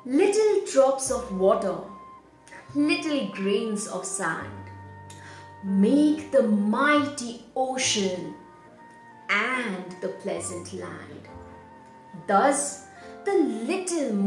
Little drops of water, little grains of sand, make the mighty ocean and the pleasant land. Thus, the little